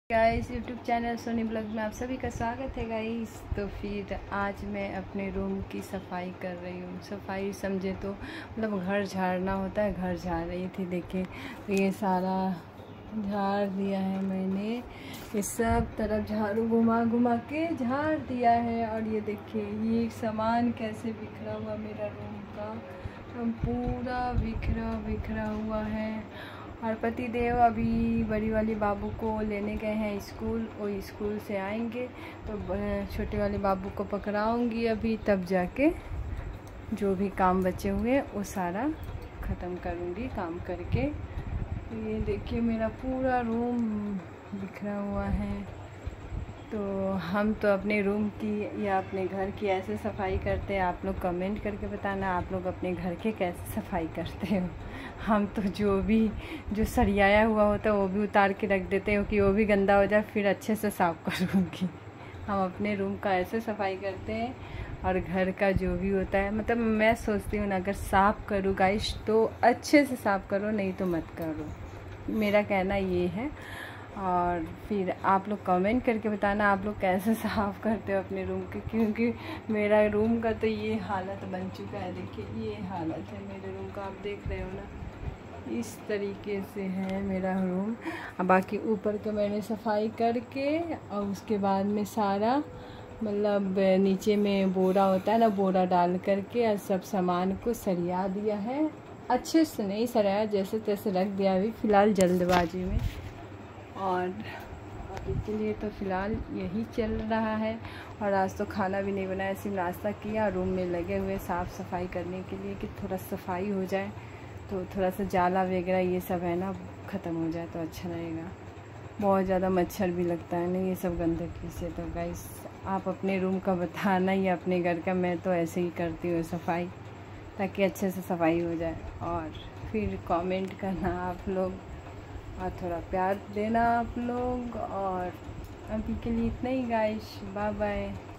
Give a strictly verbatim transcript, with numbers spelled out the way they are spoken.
Guys YouTube channel Soni blog में आप सभी का स्वागत है गाइस। तो फिर आज मैं अपने रूम की सफाई कर रही हूँ। सफाई समझे तो मतलब घर झाड़ना होता है, घर झाड़ रही थी। देखिए तो ये सारा झाड़ दिया है मैंने, ये सब तरफ झाड़ू घुमा घुमा के झाड़ दिया है। और ये देखिए ये सामान कैसे बिखरा हुआ मेरा रूम का, पूरा बिखरा बिखरा हुआ है। और पति देव अभी बड़ी वाली बाबू को लेने गए हैं स्कूल, वो स्कूल से आएंगे तो छोटे वाले बाबू को पकड़ाऊंगी अभी, तब जाके जो भी काम बचे हुए वो सारा ख़त्म करूंगी काम करके। तो ये देखिए मेरा पूरा रूम बिखरा हुआ है। तो हम तो अपने रूम की या अपने घर की ऐसे सफाई करते हैं, आप लोग कमेंट करके बताना आप लोग अपने घर के कैसे सफाई करते हो। हम तो जो भी जो सरियाया हुआ होता है वो भी उतार के रख देते हैं कि वो भी गंदा हो जाए, फिर अच्छे से साफ़ करूँगी। हम अपने रूम का ऐसे सफाई करते हैं और घर का जो भी होता है, मतलब मैं सोचती हूँ ना अगर साफ़ करूँ गाइस तो अच्छे से साफ़ करो, नहीं तो मत करो, मेरा कहना ये है। और फिर आप लोग कमेंट करके बताना आप लोग कैसे साफ़ करते हो अपने रूम के, क्योंकि मेरा रूम का तो ये हालत बन चुका है। देखिए ये हालत है मेरे रूम का, आप देख रहे हो ना, इस तरीके से है मेरा रूम। अब बाकी ऊपर के मैंने सफाई करके और उसके बाद में सारा मतलब नीचे में बोरा होता है ना, बोरा डाल करके और सब सामान को सरिया दिया है। अच्छे से नहीं सरिया, जैसे तैसे रख दिया अभी फ़िलहाल जल्दबाजी में। और अभी के लिए तो फ़िलहाल यही चल रहा है। और आज तो खाना भी नहीं बनाया, सिर्फ नाश्ता किया, रूम में लगे हुए साफ़ सफाई करने के लिए कि थोड़ा सफाई हो जाए, तो थोड़ा सा जाला वगैरह ये सब है ना ख़त्म हो जाए तो अच्छा रहेगा। बहुत ज़्यादा मच्छर भी लगता है ना ये सब गंदगी से। तो गाइस आप अपने रूम का बताना या अपने घर का, मैं तो ऐसे ही करती हूँ सफाई ताकि अच्छे से सफाई हो जाए। और फिर कमेंट करना आप लोग और थोड़ा प्यार देना आप लोग। और अभी के लिए इतना ही गाइस, बाय बाय।